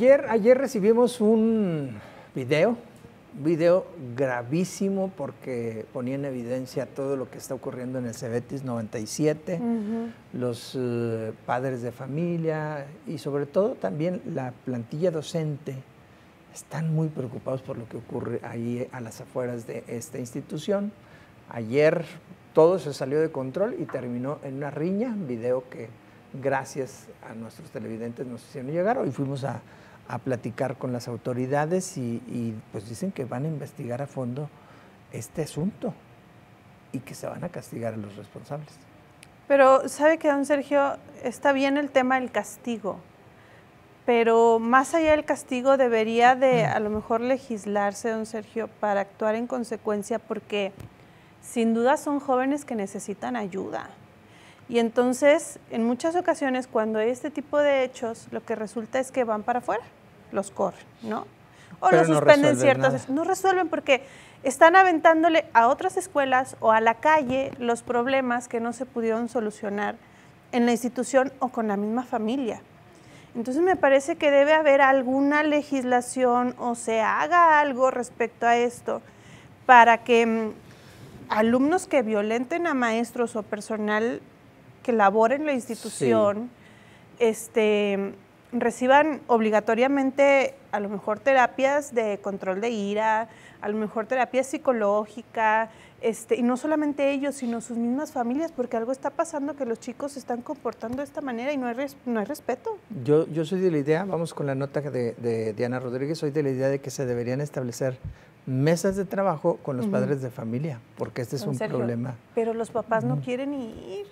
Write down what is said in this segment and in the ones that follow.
Ayer recibimos un video gravísimo porque ponía en evidencia todo lo que está ocurriendo en el Cebetis 97, los padres de familia y sobre todo también la plantilla docente están muy preocupados por lo que ocurre ahí a las afueras de esta institución. Ayer todo se salió de control y terminó en una riña, un video que gracias a nuestros televidentes nos hicieron llegar. Hoy fuimos a platicar con las autoridades y pues dicen que van a investigar a fondo este asunto y que se van a castigar a los responsables. Pero sabe que, don Sergio, está bien el tema del castigo, pero más allá del castigo debería de a lo mejor legislarse, don Sergio, para actuar en consecuencia, porque sin duda son jóvenes que necesitan ayuda. Y entonces, en muchas ocasiones, cuando hay este tipo de hechos, lo que resulta es que van para afuera, los corren, ¿no? O los suspenden ciertas... No resuelven porque están aventándole a otras escuelas o a la calle los problemas que no se pudieron solucionar en la institución o con la misma familia. Entonces, me parece que debe haber alguna legislación o se haga algo respecto a esto para que alumnos que violenten a maestros o personal que laboren en la institución, reciban obligatoriamente a lo mejor terapias de control de ira, a lo mejor terapia psicológica, y no solamente ellos, sino sus mismas familias, porque algo está pasando que los chicos se están comportando de esta manera y no hay respeto. Yo soy de la idea, vamos con la nota de Diana Rodríguez, soy de la idea de que se deberían establecer mesas de trabajo con los padres de familia, porque este es un problema. Pero los papás no quieren ir.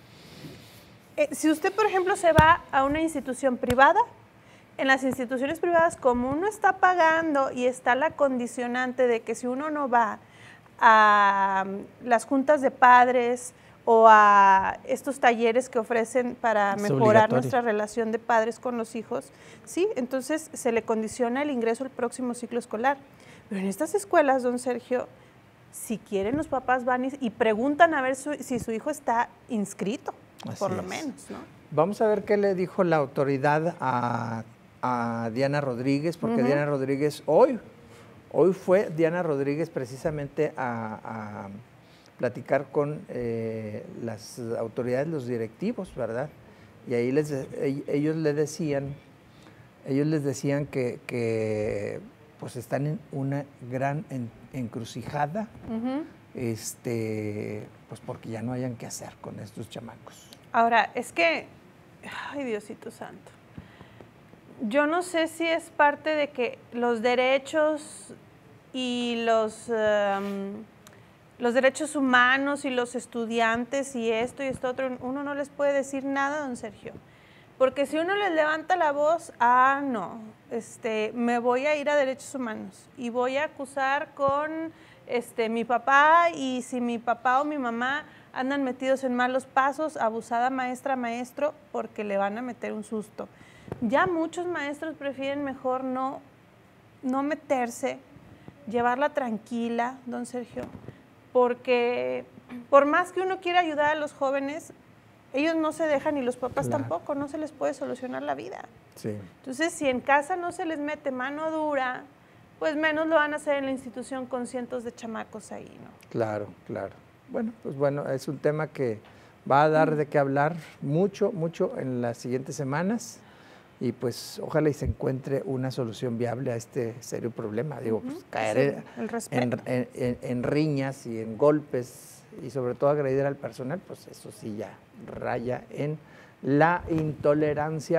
Si usted, por ejemplo, se va a una institución privada, en las instituciones privadas, como uno está pagando y está la condicionante de que si uno no va a las juntas de padres o a estos talleres que ofrecen para mejorar nuestra relación de padres con los hijos, sí, entonces se le condiciona el ingreso al próximo ciclo escolar. Pero en estas escuelas, don Sergio, si quieren los papás van y preguntan a ver si su hijo está inscrito. Por lo menos, ¿no? Vamos a ver qué le dijo la autoridad a Diana Rodríguez, porque Diana Rodríguez hoy fue Diana Rodríguez precisamente a platicar con las autoridades, los directivos, ¿verdad? Y ahí ellos les decían que pues están en una gran encrucijada, pues porque ya no hayan qué hacer con estos chamacos. Ahora, es que, ay, Diosito Santo, yo no sé si es parte de que los derechos y los derechos humanos y los estudiantes y esto otro, uno no les puede decir nada, don Sergio. Porque si uno les levanta la voz, no, me voy a ir a derechos humanos y voy a acusar con mi papá, y si mi papá o mi mamá andan metidos en malos pasos, abusada maestra, maestro, porque le van a meter un susto. Ya muchos maestros prefieren mejor no meterse, llevarla tranquila, don Sergio, porque por más que uno quiera ayudar a los jóvenes, ellos no se dejan y los papás tampoco, no se les puede solucionar la vida. Sí. Entonces, si en casa no se les mete mano dura, pues menos lo van a hacer en la institución con cientos de chamacos ahí, ¿no? Claro, claro. Bueno, pues bueno, es un tema que va a dar de qué hablar mucho en las siguientes semanas y pues ojalá y se encuentre una solución viable a este serio problema. Digo, pues caer en riñas y en golpes y sobre todo agredir al personal, pues eso sí ya raya en la intolerancia.